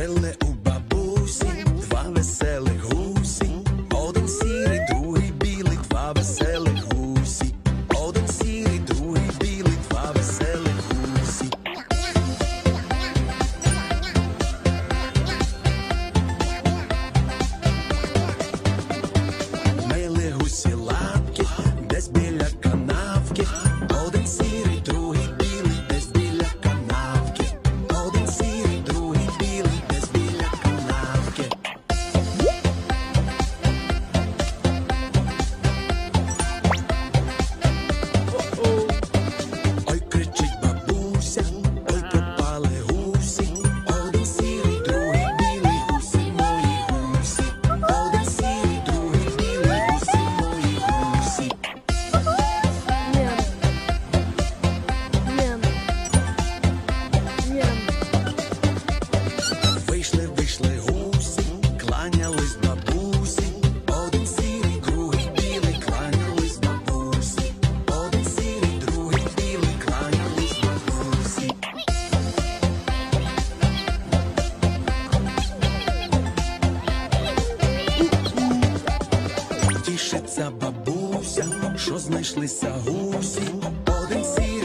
Жили у бабусі два веселих гусі, один сірий, другий білий, два веселих гусі, один сірий, другий білий, два веселих гусі. Мили гусі лапки десь біля канавки, один сірий, другий білий, десь біля канавки, один сірий, другий білий, десь біля канавки. Ой, кричить бабуся, ой, пропали гусі, один сірий, другий білий, гусі мої гусі, один сірий, другий білий, гусі мої гусі. Вийшли гусі, кланялись бабусі, один сірий, другий білий, кланялись бабусі, один сірий, другий білий, кланялись бабусі. Тішиться бабуся, що знайшлися гусі, один сірий,